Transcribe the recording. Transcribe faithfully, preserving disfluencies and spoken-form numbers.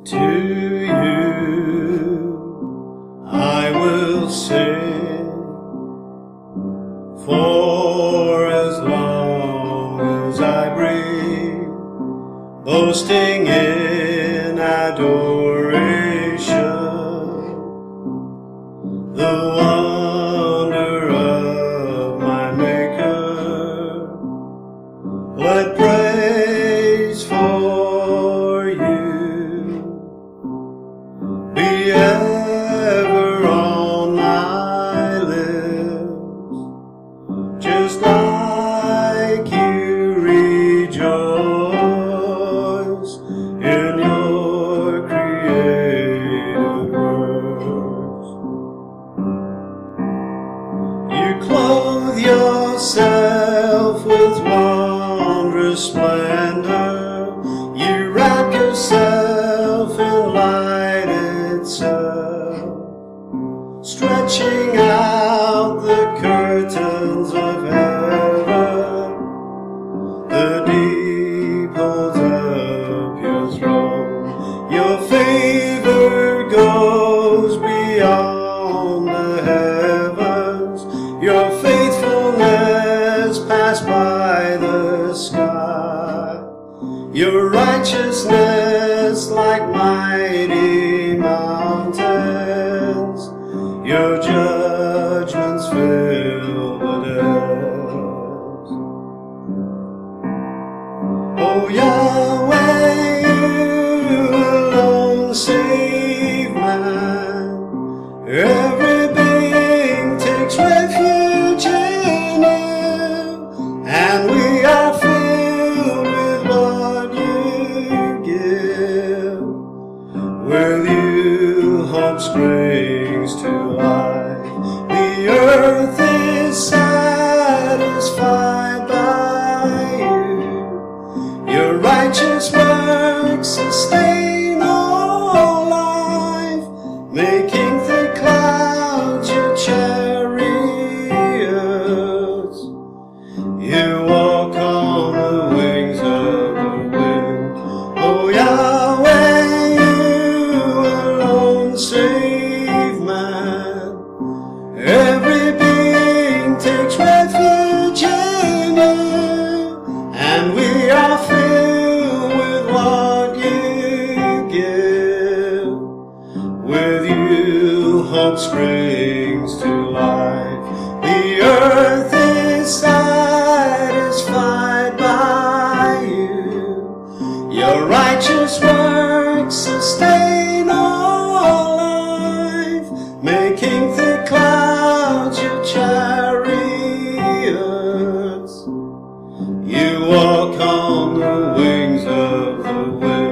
To you I will sing, for as long as I breathe, boasting in adoration, the wonder of my Maker. Let praise for you be ever on my lips, just like you rejoice in your created works. You clothe yourself with wondrous splendor, you wrap yourself in light itself, stretching out the curtains of heaven. The deep holds up your throne. Your favor goes beyond the heavens. Your faithfulness passed by the sky. Your righteousness like mighty mountains. Your judgments fill the depths. Oh Yahweh, you alone save man. Every being takes refuge in you, and we are filled with what you give. With you hope springs to life. The earth is satisfied by you. Your righteous works sustain all life, making the clouds your chariots. You walk on the wings of the wind. Oh Yahweh, you alone save man. Every being takes refuge in you, and we are filled with what you give. With you hope springs to life. The earth is satisfied by you. Your righteous works sustain all life, making the clouds your chariots. You walk on the wings of the wind.